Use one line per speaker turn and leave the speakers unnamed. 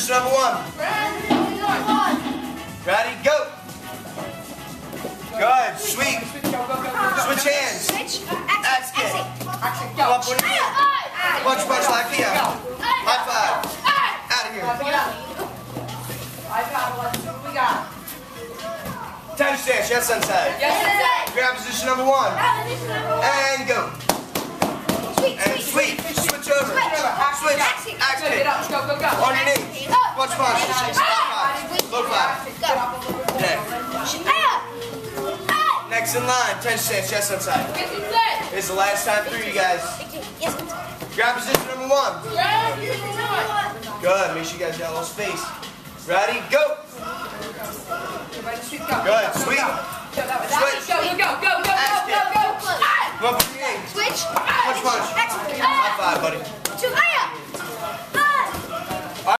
position number 1. Ready, go. Good, sweep. Switch hands. Axe kick. Come up with your knee. Punch, like here. High five. Out of here. Time stance, yes, Sensei. Grab position number 1. And go. And sweep. Switch over. Switch. Axe kick. On your knees. Punch. Low five. Neck. Next in line. 10 stance, yes, Sensei. This is the last time through, you guys. Grab position number 1. Good. Make sure you guys got a little space. Ready? Go. Good. Sweep. Switch.
Go.
Axe kick. Go up with your knee.
Switch.
Punch. High five, buddy.